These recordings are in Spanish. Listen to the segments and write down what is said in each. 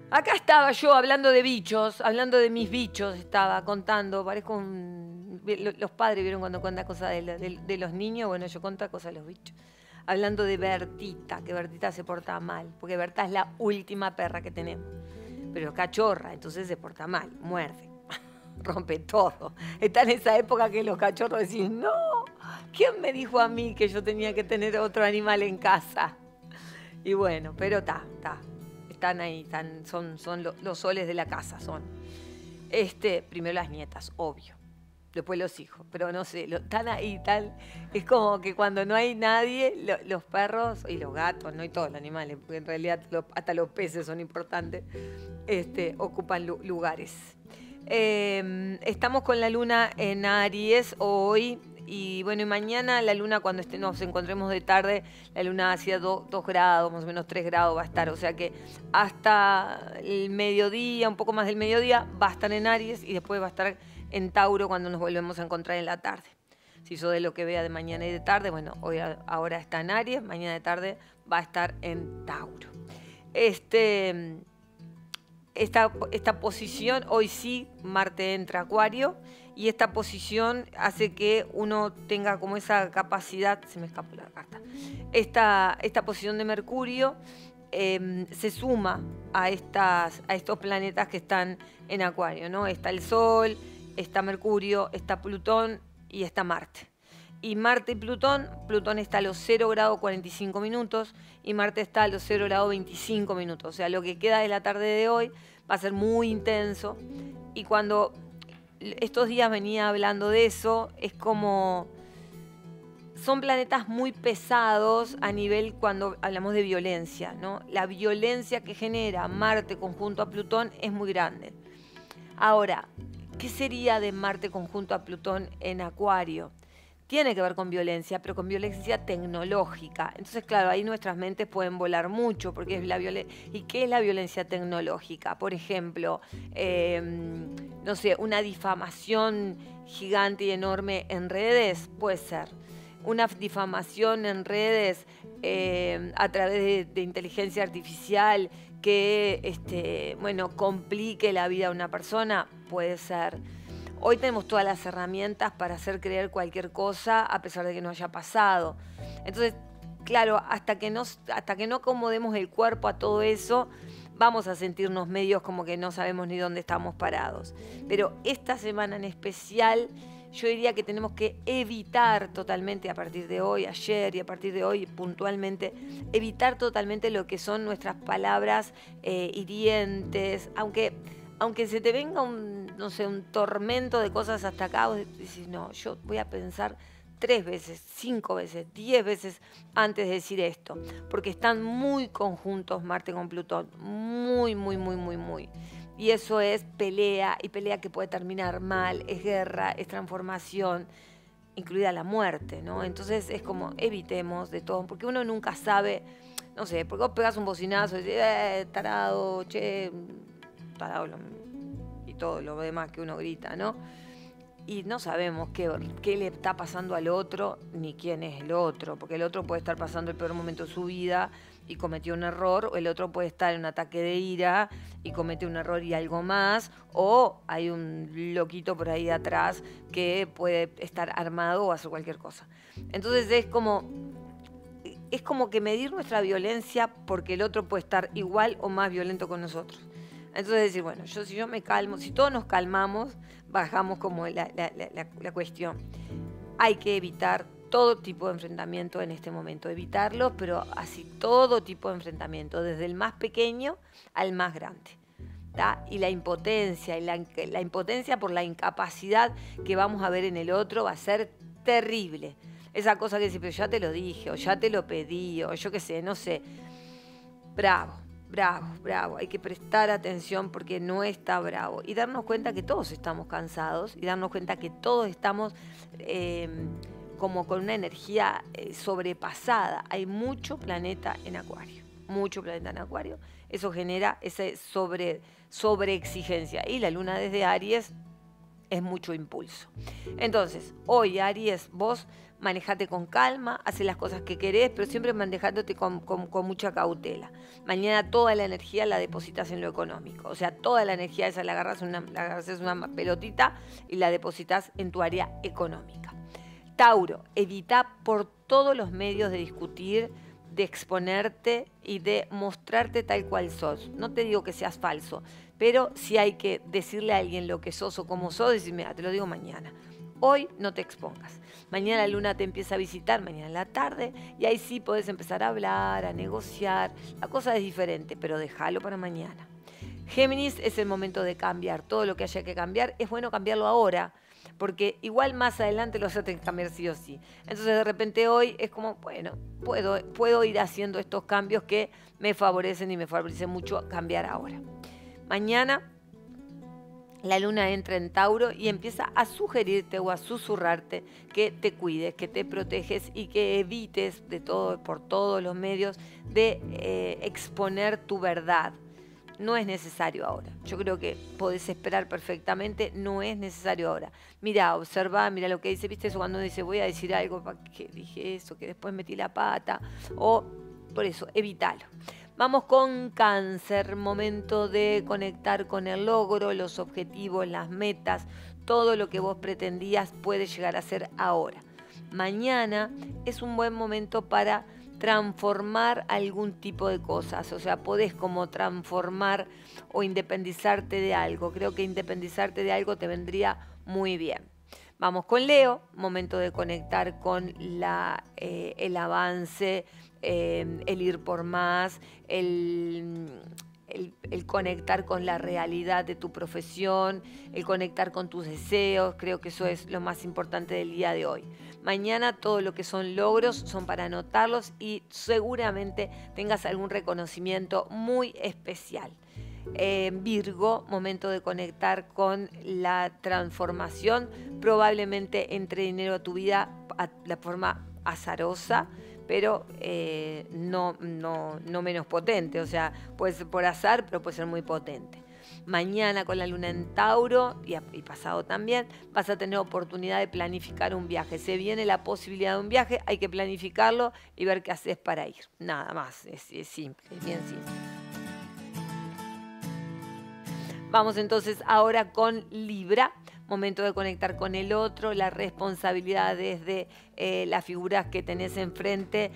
Acá estaba yo hablando de bichos, hablando de mis bichos, estaba contando, parezco los padres vieron cuando cuentan cosas de los niños, bueno, yo cuento cosas de los bichos. Hablando de Bertita, que Bertita se porta mal, porque Berta es la última perra que tenemos. Pero es cachorra, entonces se porta mal, muerde, rompe todo. Está en esa época que los cachorros decís, no, ¿quién me dijo a mí que yo tenía que tener otro animal en casa? Y bueno, pero están ahí, son los soles de la casa, son. Primero las nietas, obvio. Después los hijos, pero no sé, están ahí tal. Es como que cuando no hay nadie, los perros y los gatos, no y todos los animales, porque en realidad hasta los peces son importantes, ocupan lugares. Estamos con la luna en Aries hoy. Y bueno, y mañana la luna, cuando nos encontremos de tarde, la luna hacia 2 grados, más o menos 3 grados va a estar. O sea que hasta el mediodía, un poco más del mediodía, va a estar en Aries y después va a estar en Tauro cuando nos volvemos a encontrar en la tarde. Si eso de lo que vea de mañana y de tarde, bueno, ahora está en Aries, mañana de tarde va a estar en Tauro. Esta posición, hoy sí, Marte entra a Acuario, y esta posición hace que uno tenga como esa capacidad, se me escapó la carta, esta posición de Mercurio se suma a estos planetas que están en Acuario, ¿no? Está el Sol, está Mercurio, está Plutón y está Marte. Y Marte y Plutón está a los 0 grados 45 minutos y Marte está a los 0 grados 25 minutos. O sea, lo que queda de la tarde de hoy va a ser muy intenso. Y cuando estos días venía hablando de eso, es como... Son planetas muy pesados a nivel cuando hablamos de violencia, ¿no? La violencia que genera Marte conjunto a Plutón es muy grande. Ahora, ¿qué sería de Marte conjunto a Plutón en Acuario? Tiene que ver con violencia, pero con violencia tecnológica. Entonces, claro, ahí nuestras mentes pueden volar mucho, porque es la violencia. ¿Y qué es la violencia tecnológica? Por ejemplo, no sé, una difamación gigante y enorme en redes, puede ser. Una difamación en redes a través de inteligencia artificial que, complique la vida de una persona, puede ser. Hoy tenemos todas las herramientas para hacer creer cualquier cosa a pesar de que no haya pasado. Entonces, claro, hasta que no acomodemos el cuerpo a todo eso, vamos a sentirnos medios como que no sabemos ni dónde estamos parados. Pero esta semana en especial, yo diría que tenemos que evitar totalmente a partir de hoy, ayer y a partir de hoy puntualmente, evitar totalmente lo que son nuestras palabras hirientes, aunque se te venga un tormento de cosas hasta acá, vos decís, no, yo voy a pensar 3 veces, 5 veces, 10 veces antes de decir esto, porque están muy conjuntos Marte con Plutón, muy, muy, muy, muy, muy. Y eso es pelea, y pelea que puede terminar mal, es guerra, es transformación, incluida la muerte, ¿no? Entonces es como evitemos de todo, porque uno nunca sabe, no sé, porque vos pegás un bocinazo y decís, tarado, che, tarado, y todo lo demás que uno grita, ¿no? Y no sabemos qué le está pasando al otro, ni quién es el otro, porque el otro puede estar pasando el peor momento de su vida y cometió un error, o el otro puede estar en un ataque de ira y comete un error y algo más, o hay un loquito por ahí atrás que puede estar armado o hacer cualquier cosa. Entonces es como que medir nuestra violencia porque el otro puede estar igual o más violento con nosotros. Entonces decir, bueno, si yo me calmo, si todos nos calmamos, bajamos como la cuestión. Hay que evitar todo tipo de enfrentamiento en este momento, evitarlo, pero así todo tipo de enfrentamiento, desde el más pequeño al más grande. ¿tá? Y la impotencia, la impotencia por la incapacidad que vamos a ver en el otro va a ser terrible. Esa cosa que dice, pero ya te lo dije, o ya te lo pedí, o yo qué sé, no sé. Bravo. Bravo, bravo, hay que prestar atención porque no está bravo. Y darnos cuenta que todos estamos cansados y darnos cuenta que todos estamos como con una energía sobrepasada. Hay mucho planeta en Acuario, mucho planeta en Acuario. Eso genera esa sobreexigencia. Y la luna desde Aries es mucho impulso. Entonces, hoy Aries, vos manejate con calma, hace las cosas que querés, pero siempre manejándote con mucha cautela. Mañana toda la energía la depositas en lo económico, o sea, toda la energía esa la agarras una pelotita y la depositas en tu área económica. Tauro, evita por todos los medios de discutir, de exponerte y de mostrarte tal cual sos. No te digo que seas falso, pero si hay que decirle a alguien lo que sos o cómo sos, decirme, te lo digo mañana. Hoy no te expongas. Mañana la luna te empieza a visitar, mañana en la tarde, y ahí sí podés empezar a hablar, a negociar. La cosa es diferente, pero déjalo para mañana. Géminis, es el momento de cambiar. Todo lo que haya que cambiar, es bueno cambiarlo ahora, porque igual más adelante lo vas a tener que cambiar sí o sí. Entonces de repente hoy es como, bueno, puedo ir haciendo estos cambios que me favorecen y me favorecen mucho cambiar ahora. Mañana la luna entra en Tauro y empieza a sugerirte o a susurrarte que te cuides, que te proteges y que evites por todos los medios de exponer tu verdad. No es necesario ahora. Yo creo que podés esperar perfectamente, no es necesario ahora. Mira, observa, mira lo que dice, viste eso cuando dice voy a decir algo, ¿para qué dije eso? Que después metí la pata. O por eso, evítalo. Vamos con Cáncer, momento de conectar con el logro, los objetivos, las metas, todo lo que vos pretendías puede llegar a ser ahora. Mañana es un buen momento para transformar algún tipo de cosas, o sea, podés como transformar o independizarte de algo. Creo que independizarte de algo te vendría muy bien. Vamos con Leo, momento de conectar con el avance, el ir por más, el conectar con la realidad de tu profesión, el conectar con tus deseos. Creo que eso es lo más importante del día de hoy. Mañana todo lo que son logros son para anotarlos y seguramente tengas algún reconocimiento muy especial. Virgo, momento de conectar con la transformación. Probablemente entre dinero a tu vida de forma azarosa, pero no menos potente. O sea, puede ser por azar, pero puede ser muy potente. Mañana con la luna en Tauro y pasado también vas a tener oportunidad de planificar un viaje. Se viene la posibilidad de un viaje, hay que planificarlo y ver qué haces para ir. Nada más, es simple, es bien simple. Vamos entonces ahora con Libra, momento de conectar con el otro, la responsabilidad desde las figuras que tenés enfrente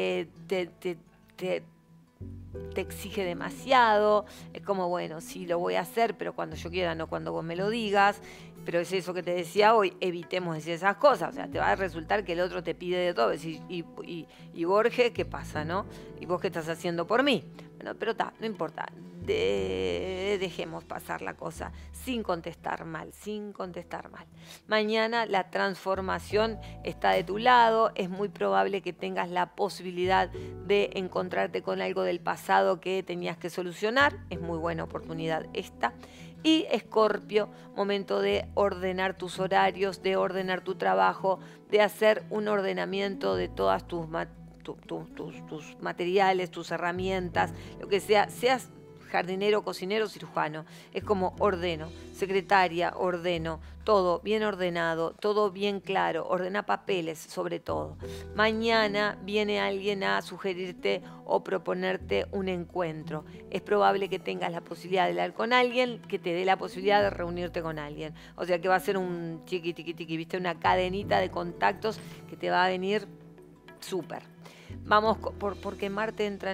te exige demasiado. Es como, bueno, sí lo voy a hacer, pero cuando yo quiera, no cuando vos me lo digas. Pero es eso que te decía hoy, evitemos decir esas cosas. O sea, te va a resultar que el otro te pide de todo. Y Borges, ¿qué pasa, no? ¿Y vos qué estás haciendo por mí? Bueno, pero no importa. Dejemos pasar la cosa sin contestar mal, sin contestar mal. Mañana la transformación está de tu lado. Es muy probable que tengas la posibilidad de encontrarte con algo del pasado que tenías que solucionar. Es muy buena oportunidad esta. Y Escorpio, momento de ordenar tus horarios, de ordenar tu trabajo, de hacer un ordenamiento de todas tus materiales, tus herramientas, lo que sea, seas jardinero, cocinero, cirujano. Es como ordeno, secretaria, ordeno, todo bien ordenado, todo bien claro, ordena papeles sobre todo. Mañana viene alguien a sugerirte o proponerte un encuentro. Es probable que tengas la posibilidad de hablar con alguien, que te dé la posibilidad de reunirte con alguien. O sea que va a ser un chiqui, ¿viste? Una cadenita de contactos que te va a venir súper. Vamos, porque Marte entra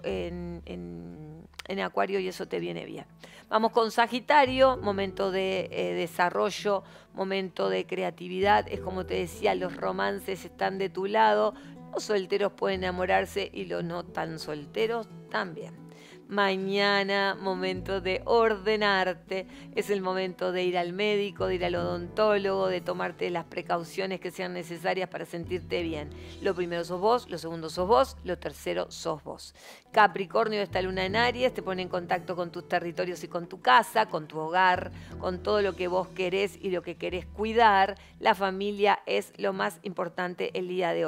en Acuario y eso te viene bien. Vamos con Sagitario, momento de desarrollo, momento de creatividad. Es como te decía, los romances están de tu lado. Los solteros pueden enamorarse y los no tan solteros también. Mañana, momento de ordenarte, es el momento de ir al médico, de ir al odontólogo, de tomarte las precauciones que sean necesarias para sentirte bien. Lo primero sos vos, lo segundo sos vos, lo tercero sos vos. Capricornio, esta luna en Aries, te pone en contacto con tus territorios y con tu casa, con tu hogar, con todo lo que vos querés y lo que querés cuidar. La familia es lo más importante el día de hoy.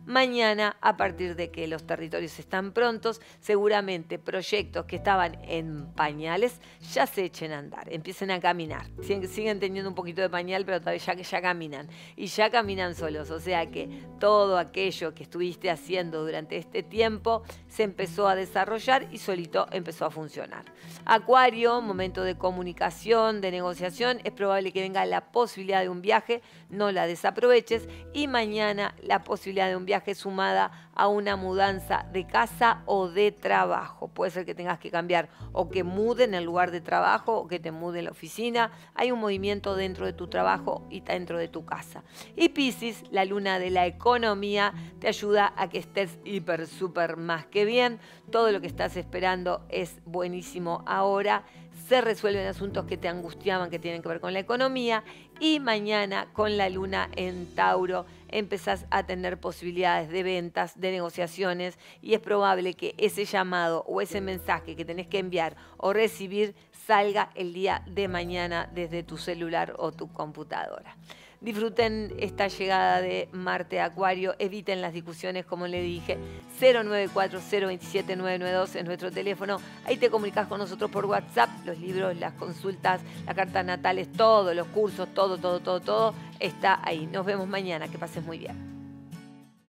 Mañana, a partir de que los territorios están prontos, seguramente proyectos que estaban en pañales ya se echen a andar, empiecen a caminar. Siguen teniendo un poquito de pañal, pero todavía ya caminan. Y ya caminan solos, o sea que todo aquello que estuviste haciendo durante este tiempo se empezó a desarrollar y solito empezó a funcionar. Acuario, momento de comunicación, de negociación, es probable que venga la posibilidad de un viaje, no la desaproveches. Y mañana la posibilidad de un viaje sumada a una mudanza de casa o de trabajo. Puede ser que tengas que cambiar o que muden el lugar de trabajo o que te muden la oficina. Hay un movimiento dentro de tu trabajo y dentro de tu casa. Y Piscis, la luna de la economía, te ayuda a que estés hiper, súper más que bien. Todo lo que estás esperando es buenísimo ahora. Se resuelven asuntos que te angustiaban, que tienen que ver con la economía. Y mañana, con la luna en Tauro, empezás a tener posibilidades de ventas, de negociaciones, y es probable que ese llamado o ese mensaje que tenés que enviar o recibir salga el día de mañana desde tu celular o tu computadora. Disfruten esta llegada de Marte a Acuario, eviten las discusiones, como le dije. 094-027-992 es nuestro teléfono. Ahí te comunicas con nosotros por WhatsApp. Los libros, las consultas, las cartas natales, todos los cursos, todo está ahí. Nos vemos mañana. Que pases muy bien.